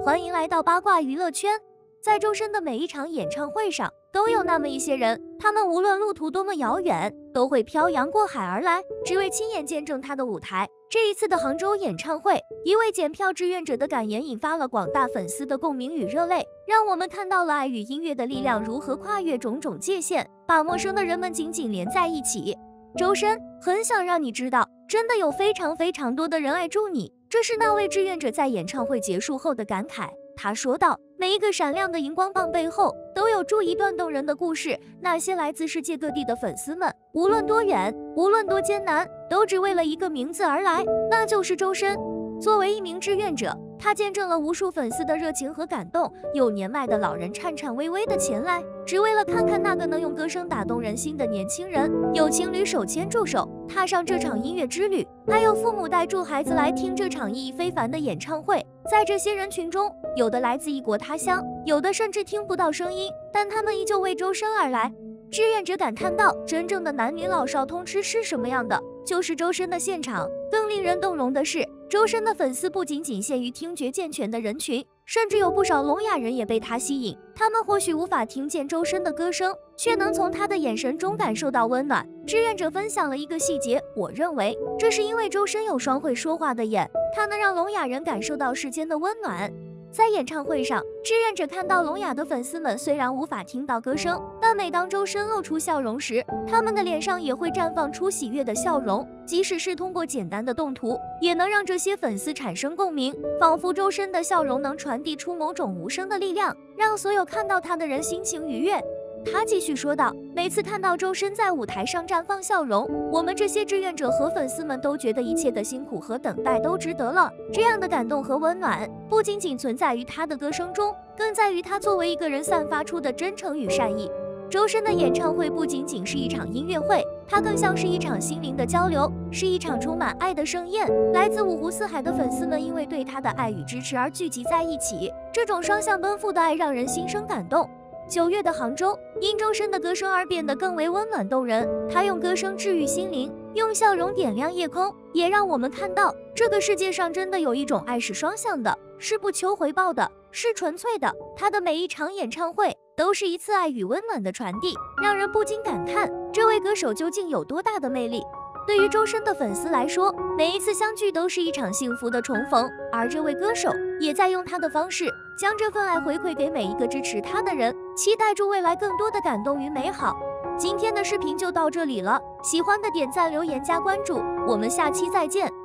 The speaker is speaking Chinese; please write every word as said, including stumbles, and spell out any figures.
欢迎来到八卦娱乐圈。在周深的每一场演唱会上，都有那么一些人，他们无论路途多么遥远，都会漂洋过海而来，只为亲眼见证他的舞台。这一次的杭州演唱会，一位检票志愿者的感言引发了广大粉丝的共鸣与热泪，让我们看到了爱与音乐的力量如何跨越种种界限，把陌生的人们紧紧连在一起。周深很想让你知道，真的有非常非常多的人爱助你。这是那位志愿者在演唱会结束后的感慨。他说道，每一个闪亮的荧光棒背后都有住一段动人的故事，那些来自世界各地的粉丝们，无论多远，无论多艰难，都只为了一个名字而来，那就是周深。作为一名志愿者，他见证了无数粉丝的热情和感动，有年迈的老人颤颤巍巍的前来，只为了看看那个能用歌声打动人心的年轻人，有情侣手牵住手踏上这场音乐之旅，还有父母带住孩子来听这场意义非凡的演唱会。在这些人群中，有的来自异国他乡，有的甚至听不到声音，但他们依旧为周深而来。志愿者感叹道，真正的男女老少通吃是什么样的，就是周深的现场。更令人动容的是，周深的粉丝不仅仅限于听觉健全的人群，甚至有不少聋哑人也被他吸引。他们或许无法听见周深的歌声，却能从他的眼神中感受到温暖。志愿者分享了一个细节，我认为这是因为周深有双会说话的眼，他能让聋哑人感受到世间的温暖。在演唱会上，志愿者看到聋哑的粉丝们虽然无法听到歌声，但每当周深露出笑容时，他们的脸上也会绽放出喜悦的笑容。即使是通过简单的动图，也能让这些粉丝产生共鸣，仿佛周深的笑容能传递出某种无声的力量，让所有看到他的人心情愉悦。他继续说道，每次看到周深在舞台上绽放笑容，我们这些志愿者和粉丝们都觉得一切的辛苦和等待都值得了。这样的感动和温暖，不仅仅存在于他的歌声中，更在于他作为一个人散发出的真诚与善意。周深的演唱会不仅仅是一场音乐会，它更像是一场心灵的交流，是一场充满爱的盛宴。来自五湖四海的粉丝们因为对他的爱与支持而聚集在一起，这种双向奔赴的爱让人心生感动。九月的杭州，因周深的歌声而变得更为温暖动人。他用歌声治愈心灵，用笑容点亮夜空，也让我们看到这个世界上真的有一种爱是双向的，是不求回报的，是纯粹的。他的每一场演唱会都是一次爱与温暖的传递，让人不禁感叹这位歌手究竟有多大的魅力。对于周深的粉丝来说，每一次相聚都是一场幸福的重逢，而这位歌手也在用他的方式将这份爱回馈给每一个支持他的人，期待住未来更多的感动与美好。今天的视频就到这里了，喜欢的点赞、留言、加关注，我们下期再见。